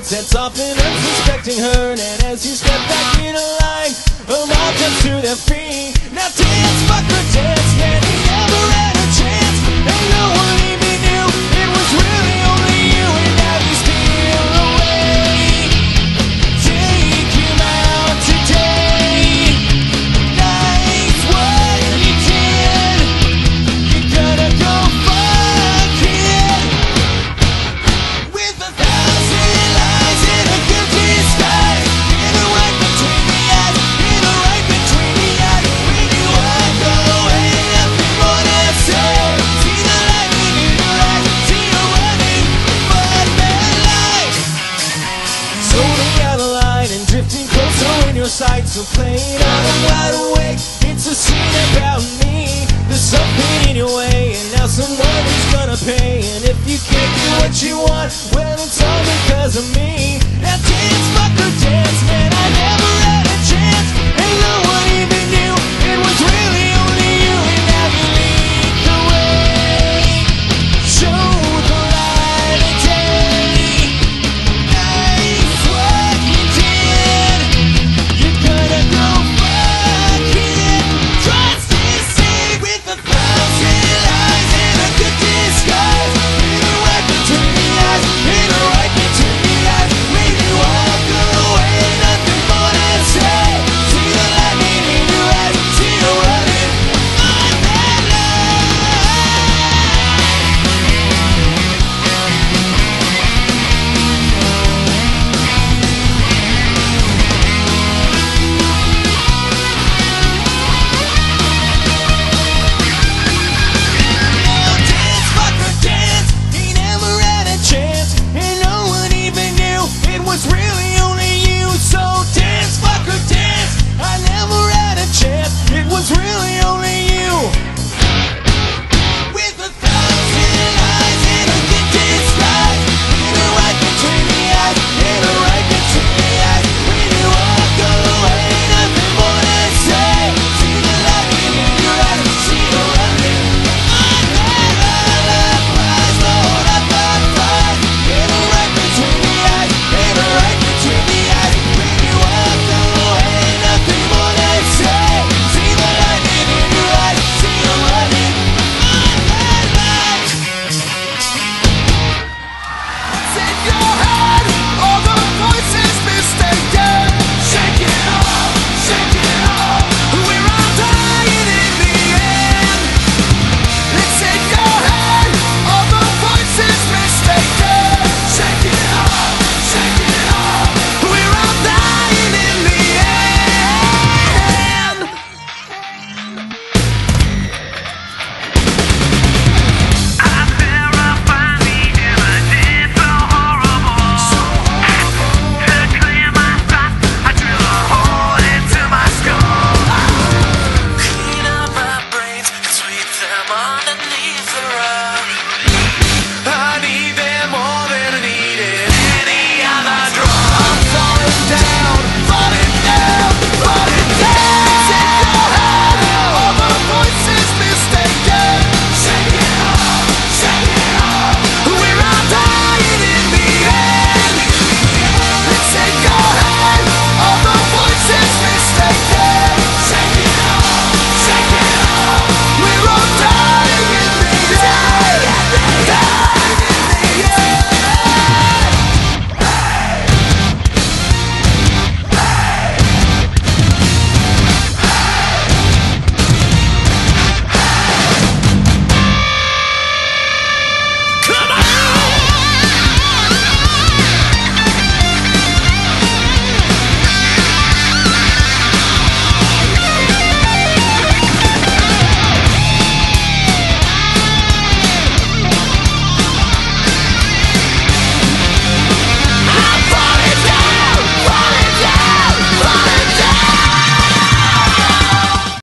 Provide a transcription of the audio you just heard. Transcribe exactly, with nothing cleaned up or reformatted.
That's often unsuspecting her, and as you step back in a line, a mob jumps to their feet. Now dance, fucker, dance, man, he never had a chance, and no one even knew it was really only you, and now you steal away. Take him out today. Nice what you did. You gotta go fuck it. With a thousand lies in a guilty sky, in a right between the eyes, in a right between the eyes. When you walk away, nothing more to say. See the light in your eyes, see you running for their life. Zoning out of line and drifting closer in your sight. So play it out, I'm wide awake. It's a scene about me. There's something in your way, and now someone is gonna pay. And if you can't get what you want, well, it's all because of me. Now dance, fucker, dance, man, I